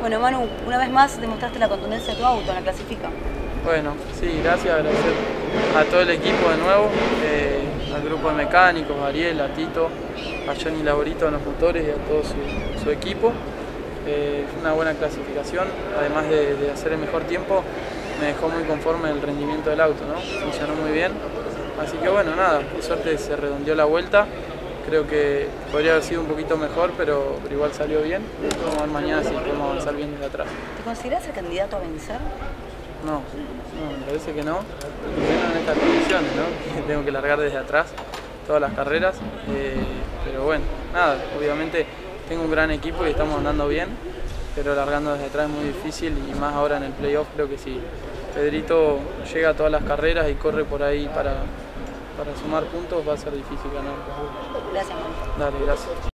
Bueno, Manu, una vez más demostraste la contundencia de tu auto en la clasifica. Bueno, sí, gracias, agradecer a todo el equipo de nuevo, al grupo de mecánicos, a Ariel, a Tito, a Johnny Laborito en los motores y a todo su equipo. Fue una buena clasificación, además de hacer el mejor tiempo, me dejó muy conforme el rendimiento del auto, ¿no? Funcionó muy bien, así que bueno, nada, por suerte se redondeó la vuelta. Creo que podría haber sido un poquito mejor, pero igual salió bien. Vamos a ver mañana si podemos avanzar bien desde atrás. ¿Te consideras el candidato a vencer? No, me parece que no, menos en estas condiciones, ¿no? Tengo que largar desde atrás todas las carreras, pero bueno, nada, obviamente tengo un gran equipo y estamos andando bien, pero largando desde atrás es muy difícil y más ahora en el playoff. Creo que si Pedrito llega a todas las carreras y corre por ahí para sumar puntos, va a ser difícil ganar. Gracias, Manu. Dale, gracias.